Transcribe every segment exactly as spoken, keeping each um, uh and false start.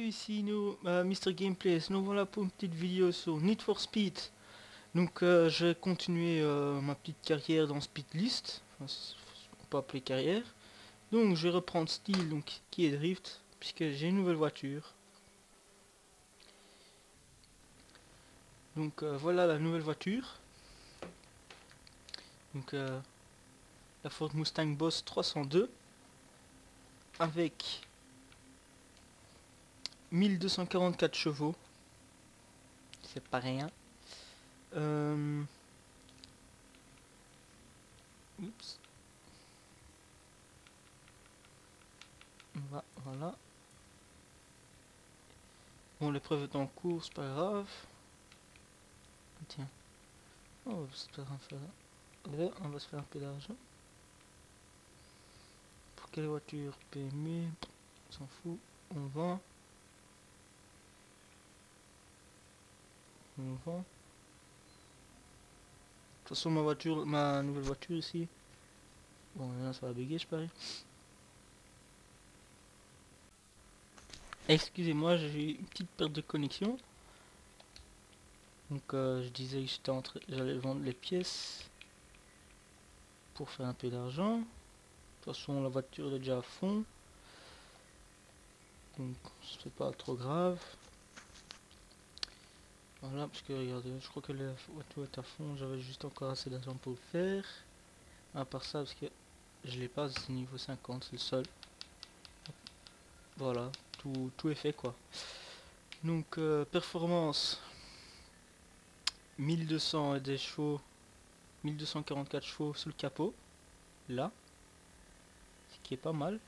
ici nous, euh, Mister Gameplays. Nous voilà pour une petite vidéo sur Need for Speed. Donc euh, je vais continuer euh, ma petite carrière dans Speedlist. Enfin, on peut appeler carrière. Donc je vais reprendre style, donc qui est drift, puisque j'ai une nouvelle voiture. Donc euh, voilà la nouvelle voiture. Donc euh, la Ford Mustang Boss trois cent deux avec mille deux cent quarante-quatre chevaux. C'est pas rien. Euh... Oups. Voilà. Bon, l'épreuve est en cours, c'est pas grave. Tiens. Oh, c'est pas grave. Là, on va se faire un peu d'argent. Pour quelle voiture? P M U. On s'en fout. On vend. On vend. De toute façon, ma voiture, ma nouvelle voiture ici. Bon, là, ça va bugger, je parie. Excusez-moi, j'ai eu une petite perte de connexion. Donc, euh, je disais que j'étais en train, j'allais vendre les pièces pour faire un peu d'argent. De toute façon, la voiture est déjà à fond. Donc, c'est pas trop grave. Voilà, parce que regardez, je crois que la voiture est à fond. J'avais juste encore assez d'argent pour le faire. À part ça, parce que je l'ai pas, c'est niveau cinquante, c'est le seul. Voilà, tout, tout est fait quoi. Donc, euh, performance mille deux cents et des chevaux, mille deux cent quarante-quatre chevaux sous le capot, là, ce qui est pas mal.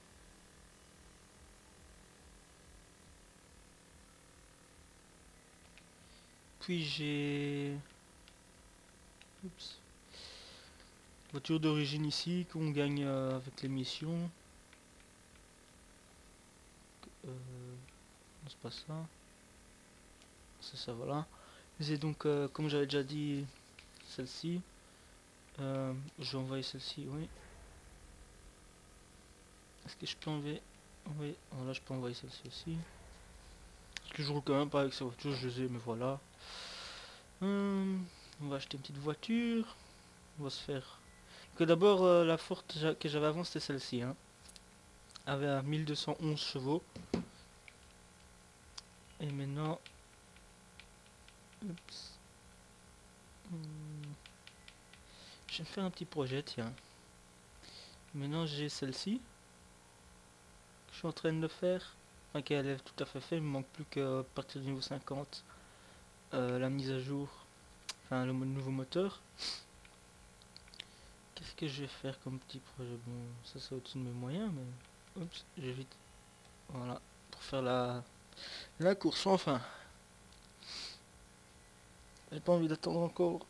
Puis j'ai Oups. Voiture d'origine ici qu'on gagne euh, avec les missions. Euh, c'est pas ça. C'est ça, voilà. C'est donc, euh, comme j'avais déjà dit, celle-ci. Euh, je vais envoyer celle-ci, oui. Est-ce que je peux enlever? Oui, voilà, je peux envoyer celle-ci aussi. Parce que je roule quand même pas avec ces voitures, je les ai, mais voilà. Hum, on va acheter une petite voiture. On va se faire... Que d'abord, euh, la Ford que j'avais avant, c'était celle-ci. Hein. Avait à mille deux cent onze chevaux. Et maintenant... Oups. Hum, je vais me faire un petit projet, tiens. Maintenant, j'ai celle-ci. Je suis en train de faire. Enfin, qu'elle est tout à fait fait. Il me manque plus qu'à partir du niveau cinquante. Euh, la mise à jour. Enfin, le nouveau moteur. Qu'est-ce que je vais faire comme petit projet? Bon, ça c'est au-dessus de mes moyens, mais... Oups, j'évite. Voilà, pour faire la, la course, enfin. J'ai pas envie d'attendre encore.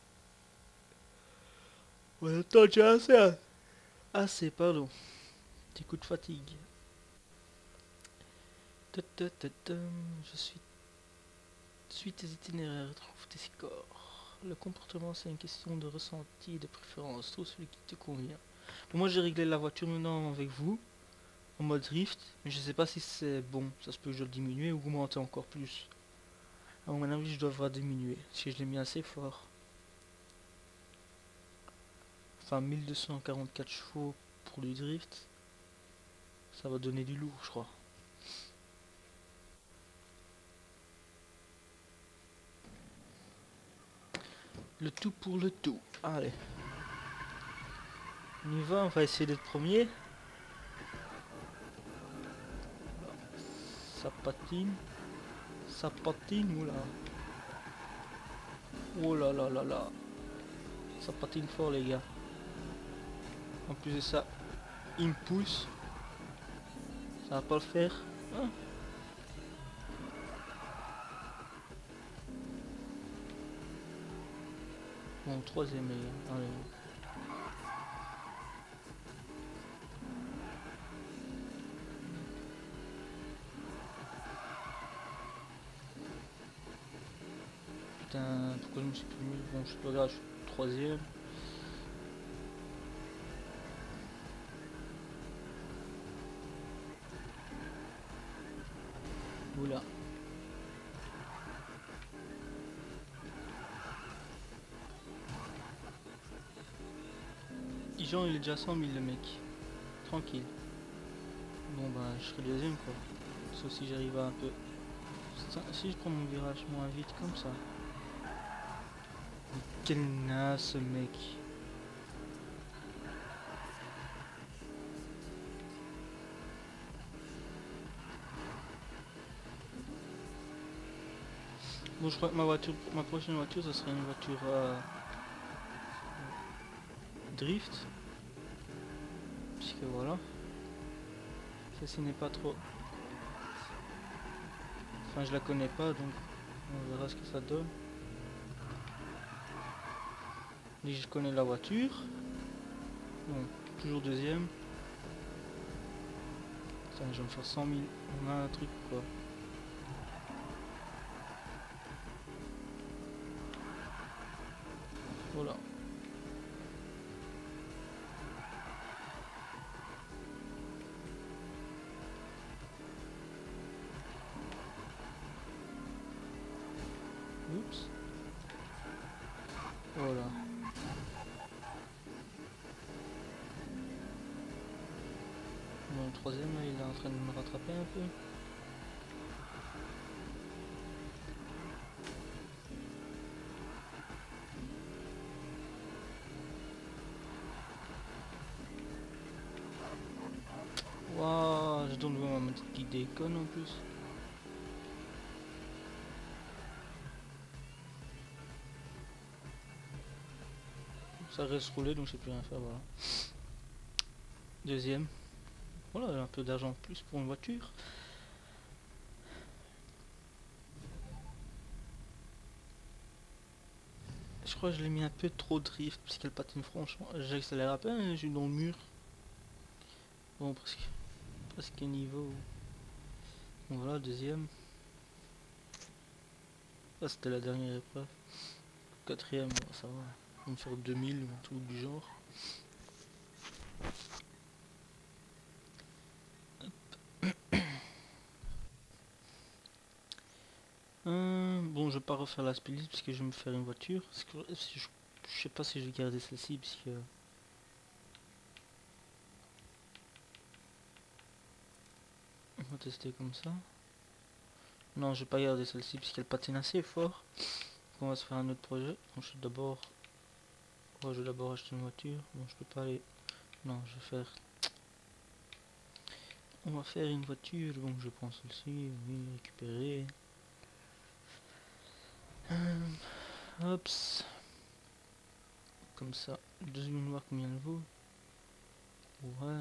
Ouais, attends, j'ai assez. Hein. Assez, pardon. Petit coup de fatigue. Je suis... Suis tes itinéraires, trouve tes scores. Le comportement, c'est une question de ressenti et de préférence. Trouve celui qui te convient. Bon, moi, j'ai réglé la voiture maintenant avec vous. En mode drift, mais je sais pas si c'est bon, ça se peut que je le diminue ou augmenter encore plus. À mon avis, je devrais diminuer, si je l'ai mis assez fort. Enfin, mille deux cent quarante-quatre chevaux pour du drift, ça va donner du lourd, je crois. Le tout pour le tout, allez. On y va, on va essayer d'être premier. Ça patine. Ça patine, oula. Oh là là là là. Ça patine fort, les gars. En plus de ça, il me pousse. Ça va pas le faire. Hein? Bon, troisième, les gars. Allez. Putain, pourquoi je me suis plus mis? Bon, je suis pas grave, je suis troisième. Oula. Jean il est déjà cent mille le mec. Tranquille. Bon bah je serai deuxième quoi. Sauf si j'arrive à un peu... Si je prends mon virage moins vite comme ça. Mais quel naze ce mec. Bon je crois que ma voiture, ma prochaine voiture ce serait une voiture euh, drift. Puisque voilà. Celle-ci n'est pas trop... Enfin je la connais pas donc on verra ce que ça donne. Et je connais la voiture. Bon, toujours deuxième. Putain, je vais me faire cent mille. On a un truc quoi. Voilà. Oups. Voilà. Bon, le troisième là, il est en train de me rattraper un peu. Waouh, je donne le ma moto qui déconne en plus. Ça reste roulé donc je sais plus rien faire, voilà. Deuxième. Voilà, un peu d'argent en plus pour une voiture. Je crois que je l'ai mis un peu trop drift parce qu'elle patine franchement. J'accélère à peine, je suis dans le mur. Bon, presque, presque niveau. Bon, voilà, deuxième. Ça c'était la dernière épreuve. Quatrième, bon, ça va. On va me faire deux mille ou un truc du genre. Euh, bon, je vais pas refaire la speedlist parce que je vais me faire une voiture. Parce que je, je sais pas si je vais garder celle-ci parce que... On va tester comme ça. Non, je vais pas garder celle-ci parce qu'elle patine assez fort. Donc on va se faire un autre projet. Donc je vais d'abord... Oh, je vais d'abord acheter une voiture. Bon, je peux pas aller... Non, je vais faire... On va faire une voiture. Donc je prends celle-ci. Oui, récupérer. Euh, Hops. Comme ça. Deux secondes voir combien elle vaut. Ouais.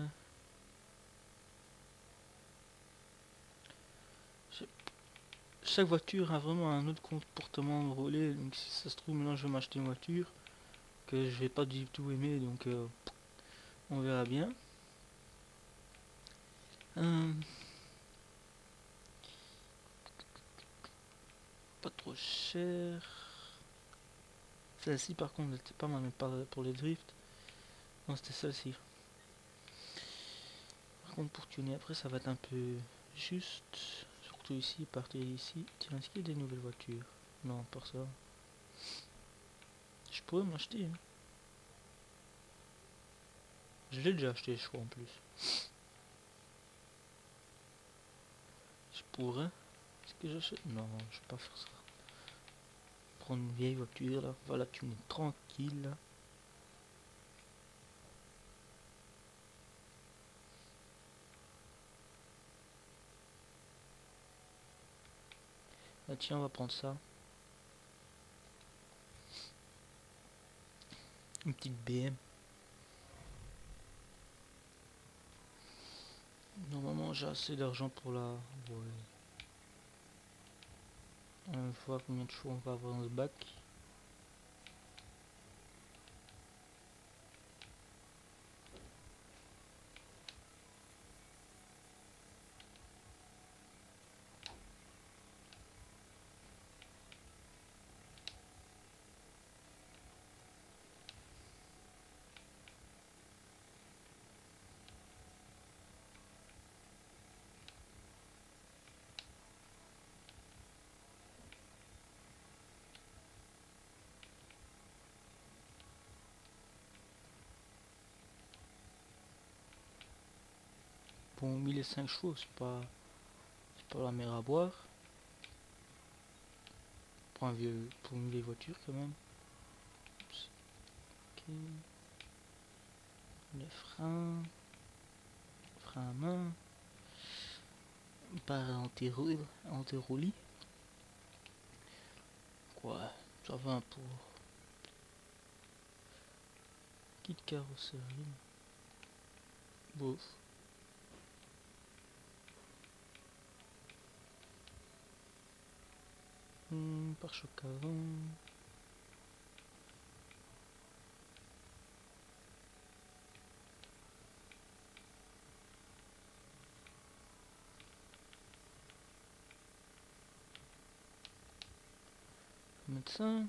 Chaque voiture a vraiment un autre comportement de rouler. Donc si ça se trouve maintenant je vais m'acheter une voiture que je vais pas du tout aimer. Donc euh, on verra bien. Euh, pas trop cher. Celle-ci par contre elle était pas mal mais pas pour les drifts. Non c'était celle-ci. Par contre pour tuner après ça va être un peu juste. Surtout ici, partir ici. Tiens, est-ce qu'il y a des nouvelles voitures? Non, pas ça. Je pourrais m'acheter. Hein. Je l'ai déjà acheté je crois en plus. Je pourrais. Est-ce que j'achète? Non, je vais pas faire ça. Prendre une vieille voiture là. Voilà, tu es tranquille là. Ah, tiens, on va prendre ça. Une petite B M. Normalement, j'ai assez d'argent pour la... Ouais. On va voir combien de choix on va avoir dans ce bac. Bon, mille cinq chevaux, c'est pas, c'est pas la mer à boire. Pour, un vieux, pour une vieille voiture quand même. Ok. Les freins. Freins à main. Barre anti-roulis. Quoi, ça va pour kit carrosserie. Bouf. Hmm, pare-choc avant. Mettre ça.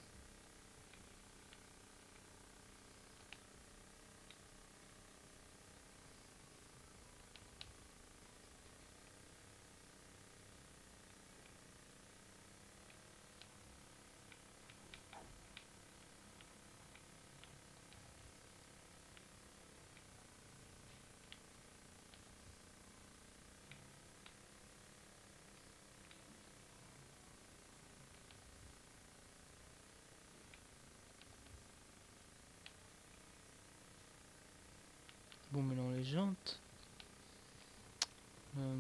Bon, maintenant les jantes. Euh,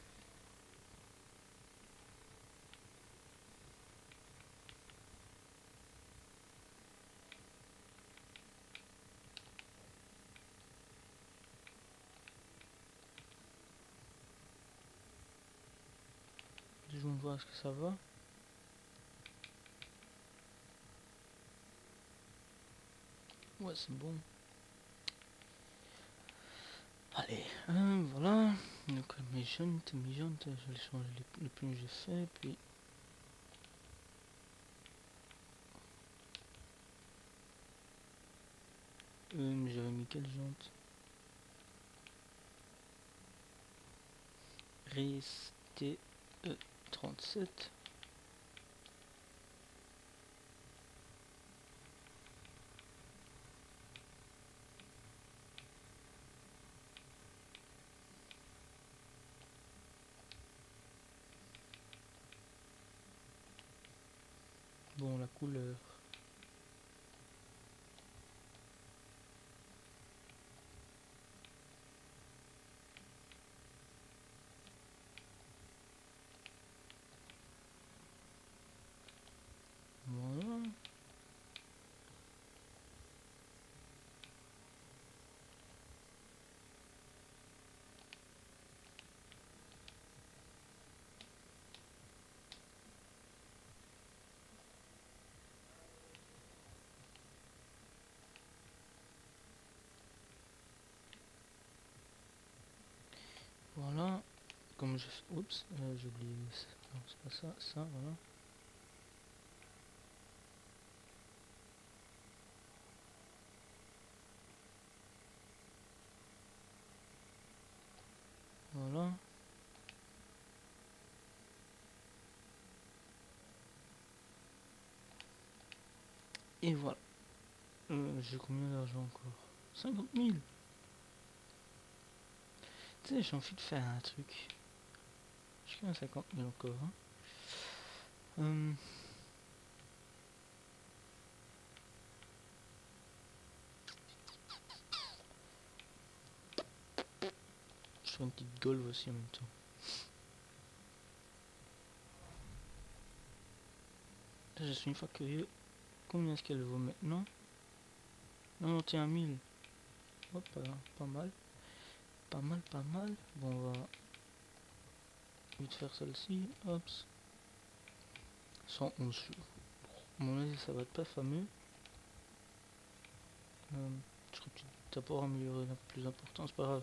je vais voir ce que ça va. Ouais, c'est bon. Allez, euh, voilà. Donc mes jantes, mes jantes, je vais changer les, le plus que j'ai fait, puis euh, j'avais mis quelle jante? Resté E trente-sept. Bon, la couleur. Voilà. Voilà. Comme je fais. Oups, euh, j'ai oublié. Non, c'est pas ça, ça, voilà. Voilà. Et voilà. Euh, j'ai combien d'argent encore? cinquante mille. Tu sais, j'ai envie de faire un truc. J'ai quand même cinquante mille encore. Hein. Hum. Je fais une petite golf aussi en même temps. Là, je suis une fois curieux. Combien est-ce qu'elle vaut maintenant? quatre-vingt-onze mille. Hop, pas, pas mal. Pas mal, pas mal. Bon, on va vite faire celle-ci. Hop. cent onze jours. À mon avis, ça va être pas fameux. Euh, je serais peut-être d'abord améliorer un peu plus important, c'est pas grave.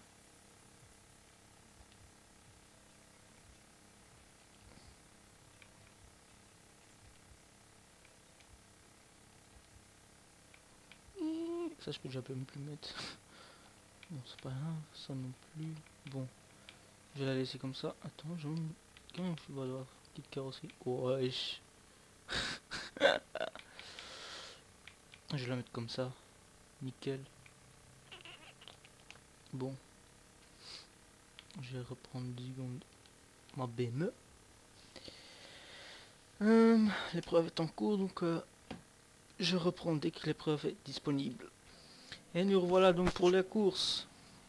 Ça, je peux déjà même plus mettre. Bon, c'est pas grave, ça non plus. Bon, je vais la laisser comme ça. Attends, je vais quand même je vais voir petite carrosserie. Oh, wesh. Je vais la mettre comme ça. Nickel. Bon. Je vais reprendre deux secondes ma B M E. Euh, l'épreuve est en cours, donc euh, je reprends dès que l'épreuve est disponible. Et nous revoilà donc pour la course.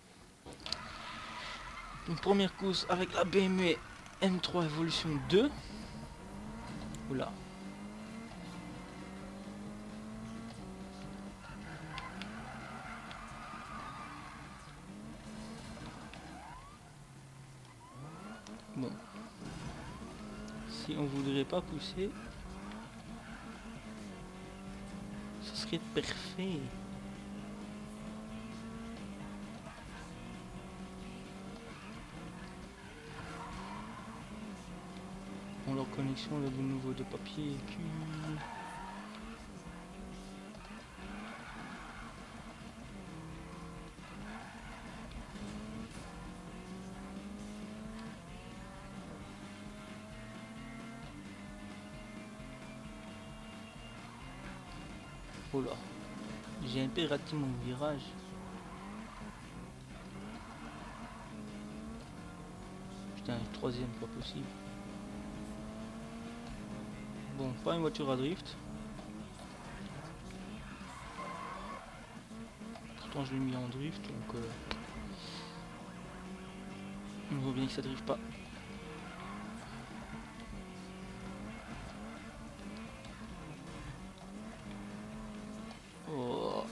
Une première course avec la B M W M trois Evolution deux. Oula. Bon. Si on voudrait pas pousser, ce serait parfait. Bon, leur connexion là, de nouveau de papier cul. Oh là, j'ai un peu raté mon virage. Putain, troisième, pas possible. Bon, pas une voiture à drift. Pourtant je l'ai mis en drift, donc euh, on voit bien que ça drift pas. Oh.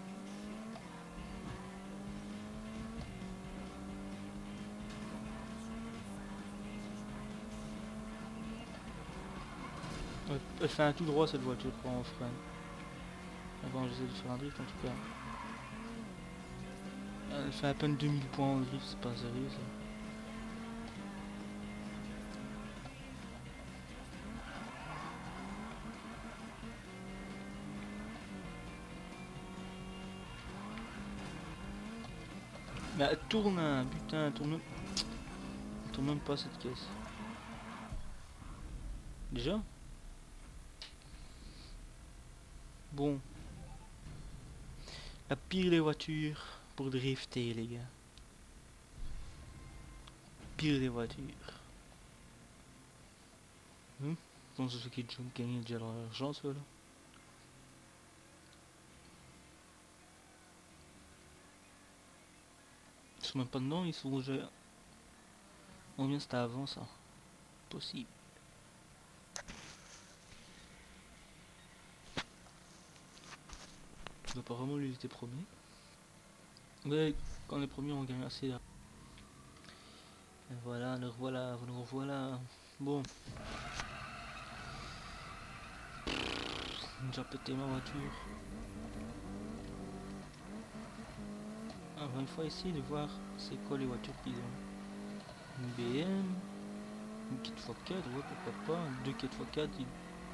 Elle fait un tout droit cette voiture quand on freine. Avant j'essaie de faire un drift en tout cas. Elle fait à peine deux mille points en drift, c'est pas sérieux ça. Mais elle tourne, hein, putain, elle tourne même... Elle tourne même pas cette caisse. Déjà? Bon. La pire des voitures pour drifter les gars. Pire des voitures. Hum? Je pense que ceux qui gagnent déjà leur argent ceux là. Ils sont même pas dedans, ils sont déjà... Combien c'était avant ça? Possible. Apparemment lui il était premier. Mais quand les premiers on gagne assez là. Et voilà, nous revoilà, nous revoilà. Bon. J'ai déjà pété ma voiture. On va une fois essayer de voir c'est quoi les voitures qu'ils ont. Une B M, une quatre fois quatre, ouais pourquoi pas, deux quatre fois quatre. Il...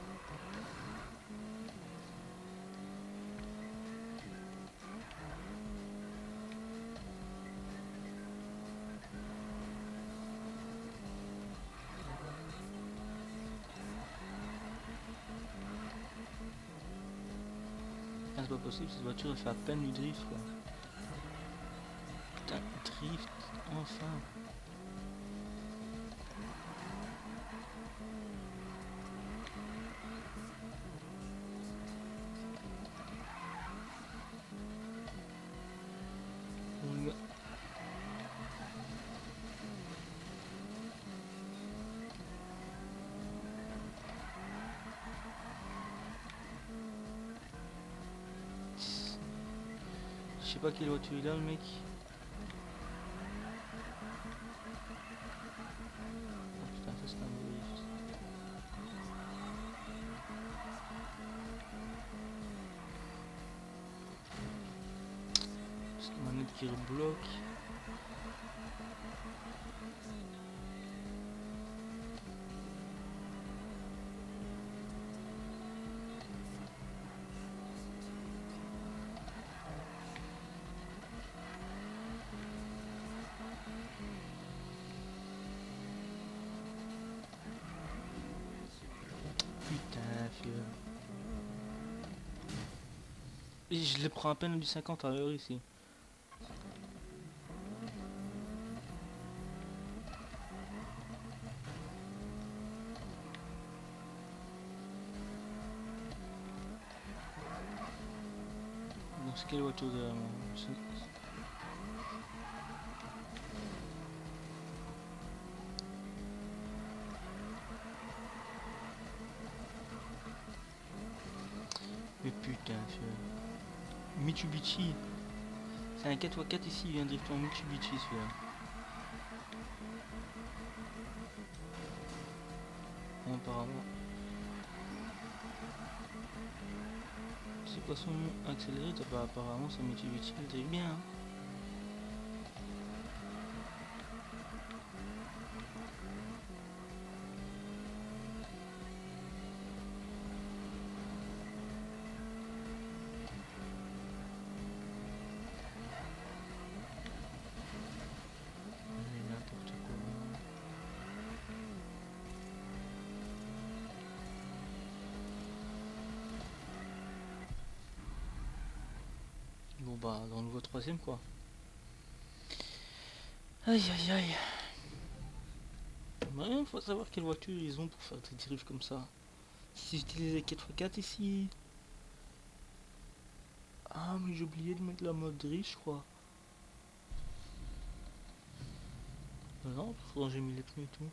Ah, c'est pas possible, cette voiture elle fait à peine du drift quoi. Putain, drift, enfin. Bon, gars. Je sais pas quelle voiture il a le mec. Oh putain, ça c'est un drift. C'est une manette qui rebloque. Putain, fieu. Et je les prends à peine du cinquante à l'heure ici. C'est quelle voiture derrière moi? C'est- Mais putain, c'est... Mitsubishi. C'est un quatre fois quatre ici, il vient de drifter en Mitsubishi celui-là. Bon, apparemment. C'est quoi son nom? Accéléré? Bah, apparemment c'est Mitsubishi, il drift bien. Hein. N'importe quoi. Bon bah, dans le nouveau troisième quoi. Aïe aïe aïe. Ouais, faut savoir quelle voiture ils ont pour faire des drifts comme ça. Si j'utilisais quatre fois quatre ici. Ah mais j'ai oublié de mettre la mode drift je crois. Non, pourtant j'ai mis les pneus et tout.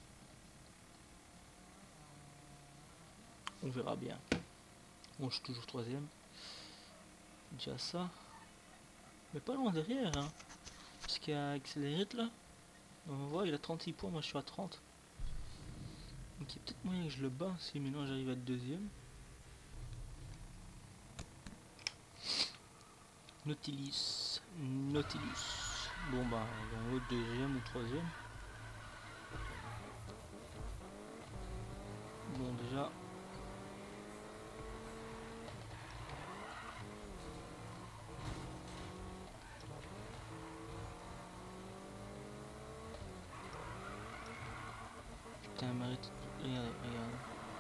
On verra bien. Bon, je suis toujours troisième. Déjà ça. Mais pas loin derrière, hein. Parce qu'il y a accéléré là. On voit, il a trente-six points, moi je suis à trente. Donc il y a peut-être moyen que je le bats si maintenant j'arrive à être deuxième. Nautilus. Nautilus. Bon bah, dans l'autre deuxième ou troisième. Bon déjà. Putain, m'arrête. Regardez, regardez.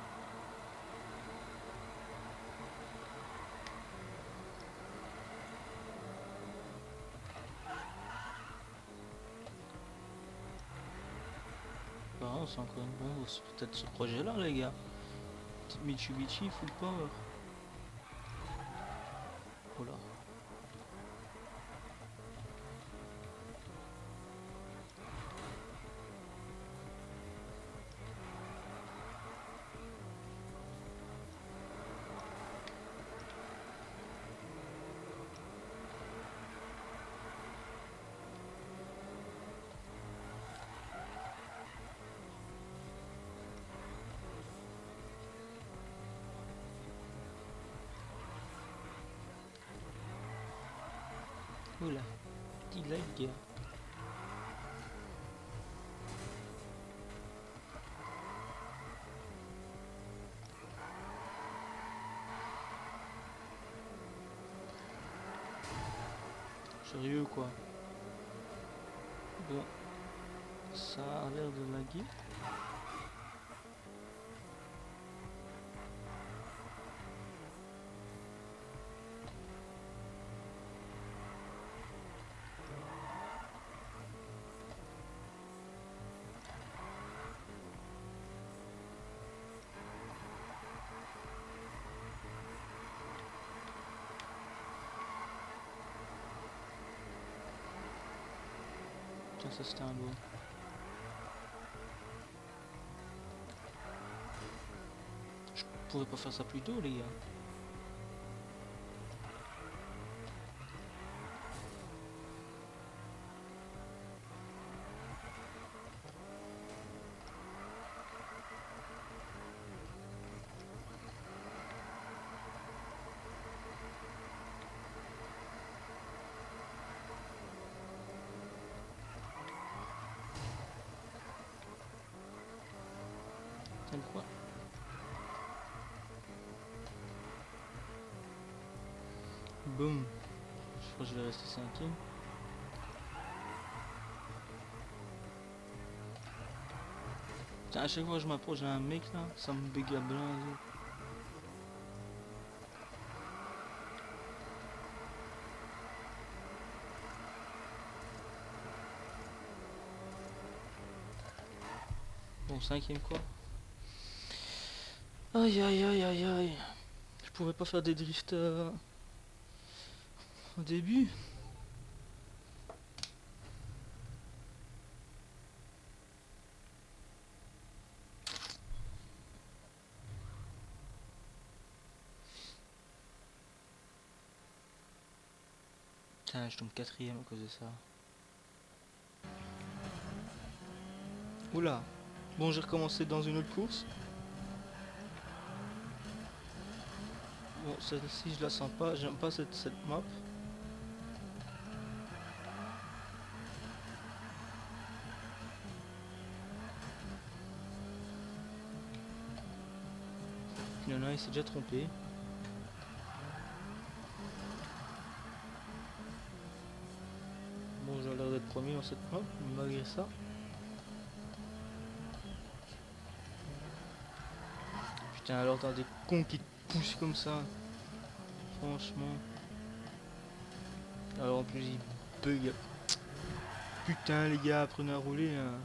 Apparemment c'est encore une bombe. C'est peut-être ce projet là les gars. Petite Mitsubishi full power. Voilà. Oula, petit lag. Sérieux quoi. Bon, ça a l'air de laguer. Ça c'était un beau. Je pourrais pas faire ça plus tôt les gars. C'est quoi? Boum. Je crois que je vais rester cinquième. Putain, à chaque fois que je m'approche d'un mec là, ça me béga blindé. Bon, cinquième quoi. Aïe aïe aïe aïe aïe. Je pouvais pas faire des drifts. Euh... au début. Putain, je tombe quatrième à cause de ça. Oula. Bon, j'ai recommencé dans une autre course. Bon, celle-ci, je la sens pas. J'aime pas cette, cette map. Il y en a un, il s'est déjà trompé. Bon, j'ai l'air d'être premier dans cette map, mais malgré ça. Putain, alors t'as des cons qui te poussent comme ça. Franchement. Alors en plus, il bug. Putain, les gars, apprenez à rouler. Hein.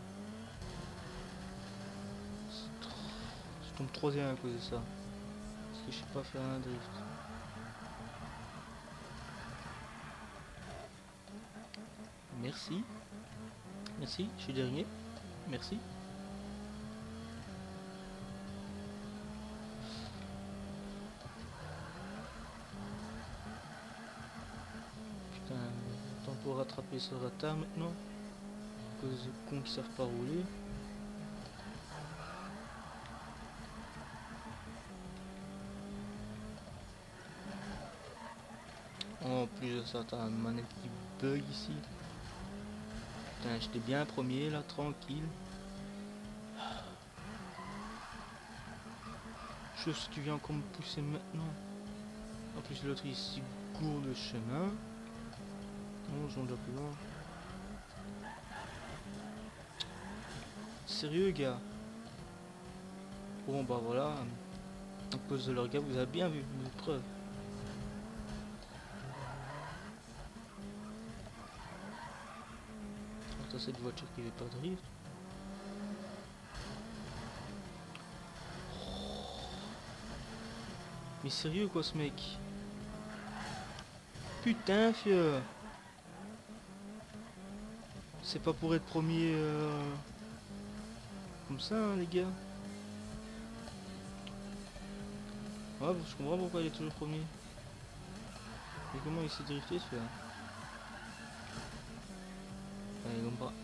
Je tombe troisième à cause de ça. Parce que je sais pas faire un drift. Merci. Merci, je suis dernier. Merci. Putain, temps pour rattraper ce retard maintenant. À cause de cons qui savent pas rouler. En plus de ça, t'as un manette qui bug ici. Putain, j'étais bien premier là, tranquille. Je sais que tu viens encore me pousser maintenant. En plus l'autre ici gourde le chemin. Non, j'en dois plus loin. Sérieux gars. Bon bah voilà. À cause de leur gars, vous avez bien vu, vous êtes preuve. Attends, cette voiture qui fait pas de drift. Mais sérieux quoi ce mec? Putain fieu. C'est pas pour être premier euh, comme ça hein, les gars. Ouais, je comprends pourquoi il est toujours premier. Mais comment il s'est drifté celui-là? Allez, non pas.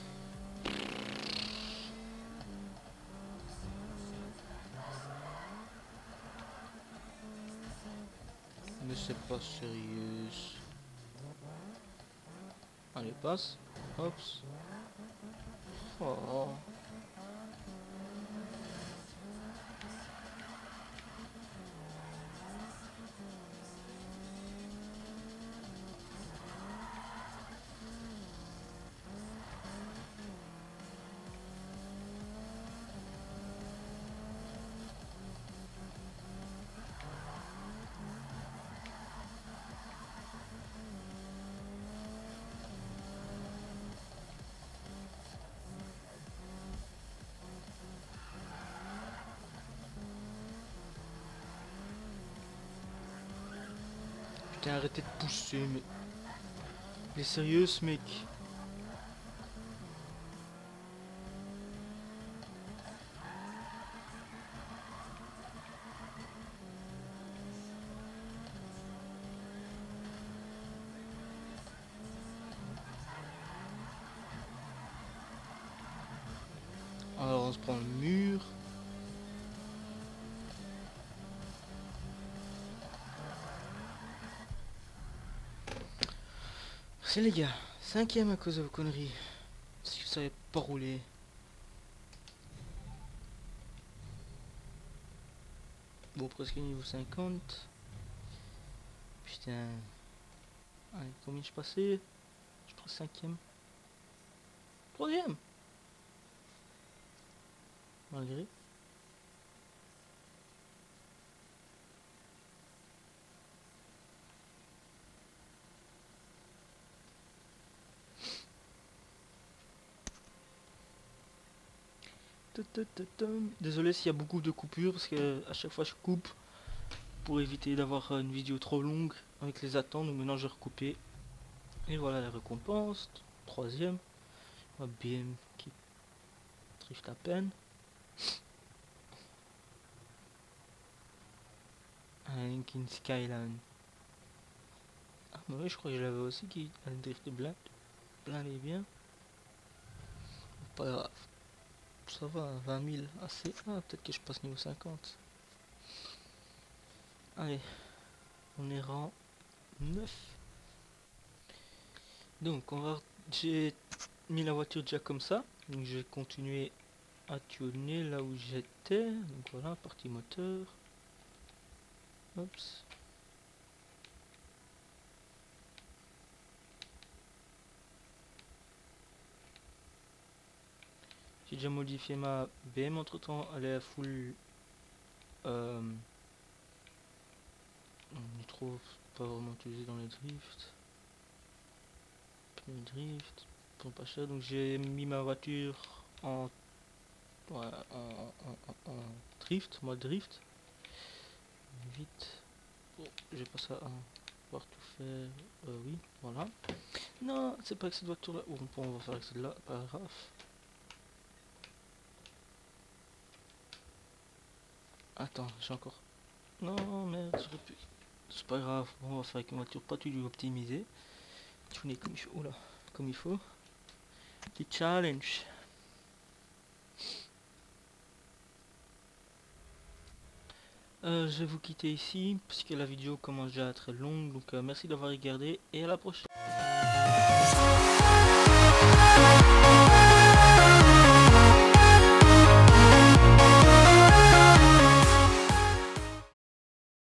Mais c'est pas sérieux. Allez, passe. Hops. Oh. Putain, arrêtez de pousser, mais... Il est sérieux ce mec? Alors on se prend le mur. Merci les gars, cinquième à cause de vos conneries. Si vous savez pas rouler. Bon, presque niveau cinquante. Putain. Allez, combien je passais? Je prends cinquième. Troisième. Malgré. Désolé s'il y a beaucoup de coupures parce que à chaque fois je coupe pour éviter d'avoir une vidéo trop longue. avec les attentes. Donc maintenant je vais recouper. Et voilà la récompense. Troisième. Un B M qui drift à peine. Un Lincoln Skyline. Ah mais oui, je crois que je l'avais aussi qui a le drift blind. Blind est bien. Pas grave. Ça va, vingt mille assez. Ah, peut-être que je passe niveau cinquante. Allez, on est rang neuf. Donc, on va... j'ai mis la voiture déjà comme ça. Donc, je vais continuer à tuner là où j'étais. Donc, voilà, partie moteur. Oups. J'ai déjà modifié ma B M entre temps. Elle est à full. Euh, on y trouve pas vraiment utilisé dans les drifts. Pneu drift. Pour pas cher. Donc, j'ai mis ma voiture en. Ouais, en, en, en, en drift, mode drift. Vite. Bon, j'ai pas ça à pouvoir tout faire. Euh, oui, voilà. Non, c'est pas avec cette voiture là. Oh, bon, on va faire avec celle-là, pas grave. Attends, j'ai encore. Non, merde, j'aurais pu. C'est pas grave, bon, on va faire avec une voiture pas tout du optimisée. Tuner comme il faut. Oula, comme il faut. Petit challenge. Euh, je vais vous quitter ici, puisque la vidéo commence déjà à être longue. Donc, euh, merci d'avoir regardé et à la prochaine.